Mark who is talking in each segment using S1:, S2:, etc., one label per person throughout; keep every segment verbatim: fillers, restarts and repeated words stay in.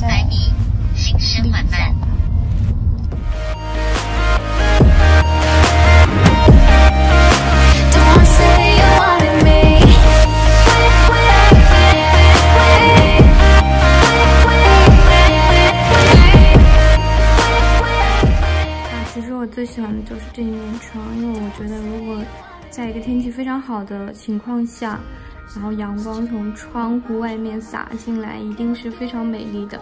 S1: 百米，行驶缓慢。
S2: 其实我最喜欢的就是这一面窗，因为我觉得如果在一个天气非常好的情况下，然后阳光从窗户外面洒进来，一定是非常美丽的。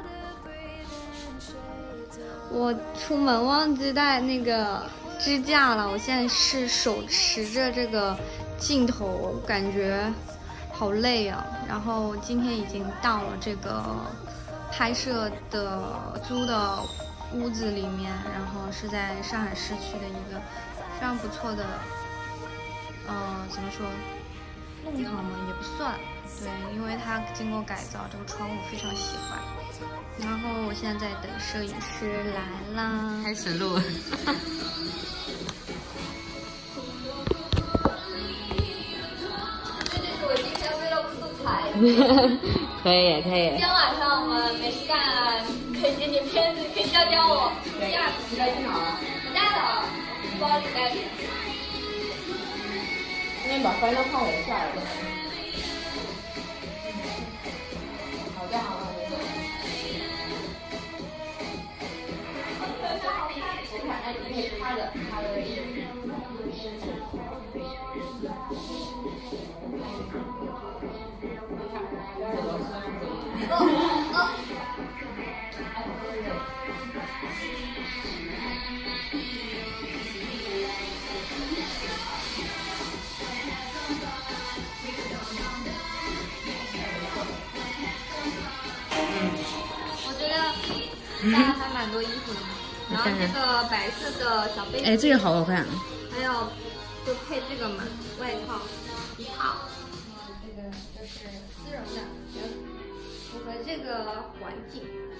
S2: 我出门忘记带那个支架了，我现在是手持着这个镜头，感觉好累啊。然后今天已经到了这个拍摄的租的屋子里面，然后是在上海市区的一个非常不错的，呃，怎么说，弄堂嘛也不算，对，因为它经过改造，这个窗我非常喜欢。然后我现在在等摄影师来啦，
S3: 开始录。
S4: 这就是我今天 vlog 素材。
S3: 可以可以。
S4: 今天晚上我们没事干啊，可以剪剪片子，可以教教我。第二，
S3: 你带电脑了？
S4: 我带了，包里带着。
S3: 今天把翻到胖尾下来了。好的好的。我看，哎，你可以趴着，趴着。
S4: 我觉得带了还蛮多衣服的嘛，然后这个白色的小背心，
S3: 哎，这个好好看。
S4: 还有就配这个嘛外套一套，这个就是丝绒的，符合这个环境。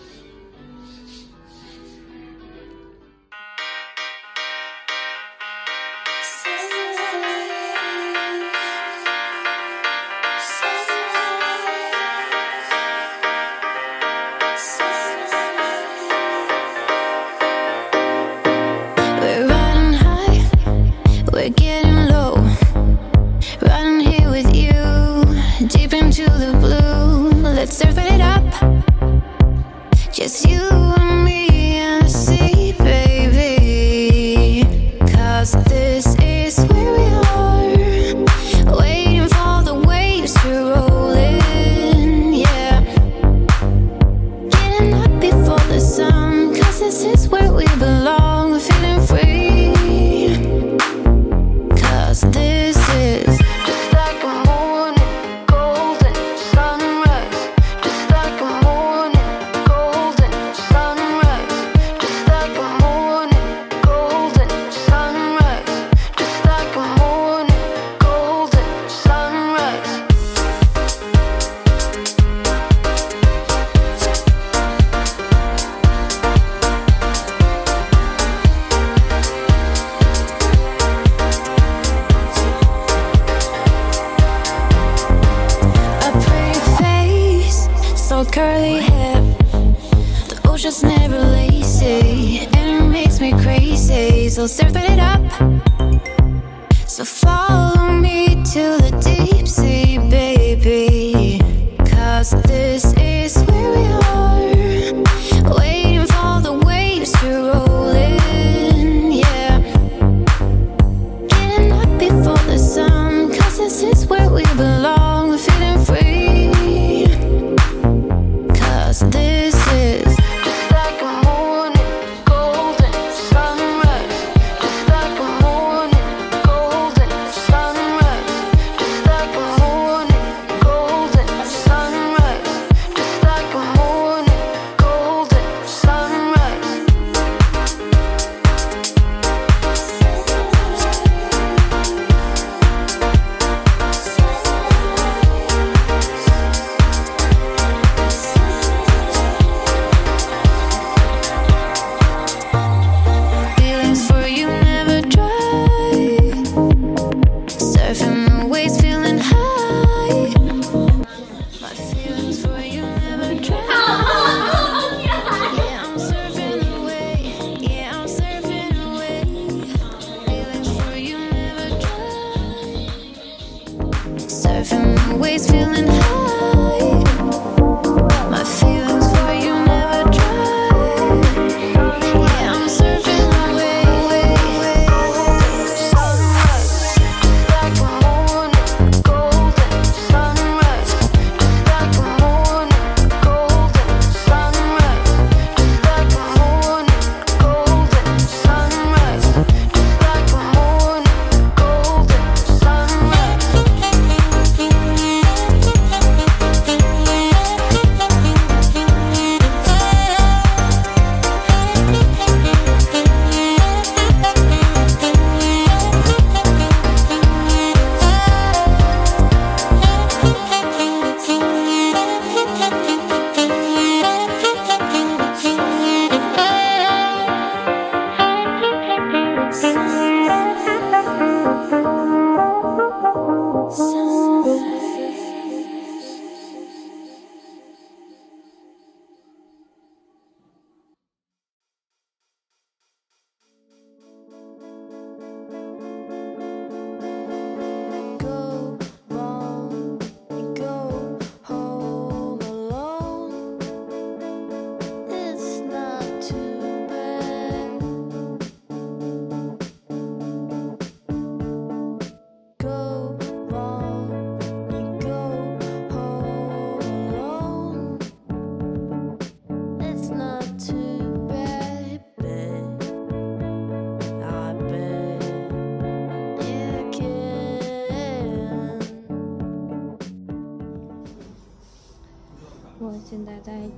S5: We're getting low, running here with you, deep into the blue. Let's surf it up, just you and me and the sea, baby. Cause this is where we are, waiting for the waves to roll in, yeah. Getting up before the sun, cause this is where we belong. We're feeling free. This is just like a morning, golden sunrise. Just like a morning, golden sunrise. Just like a morning, golden sunrise. Just like a morning, golden sunrise. Curly hair, the ocean's never lazy, and it makes me crazy. So surfing it up, so follow me to the deep sea, baby. Cause this is where we are, waiting for the waves to roll in, yeah. Getting up before the sun, cause this is where we belong. We're feeling free. This is just like a morning, golden sunrise. Just like a morning, golden sunrise. Just like a morning, golden sunrise.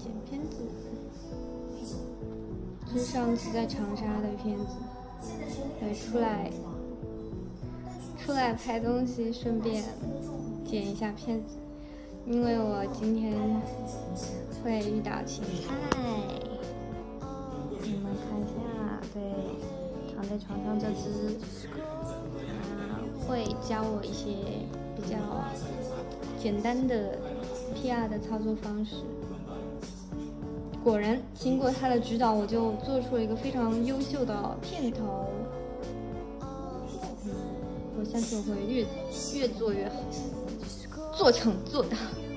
S2: 剪片子，是上次在长沙的片子，对，出来出来拍东西，顺便剪一下片子，因为我今天会遇到芹菜，你们看一下，对，躺在床上这只，啊，会教我一些比较简单的 P R 的操作方式。果然，经过他的指导，我就做出了一个非常优秀的片头。我相信我会越越做越好，做成做大。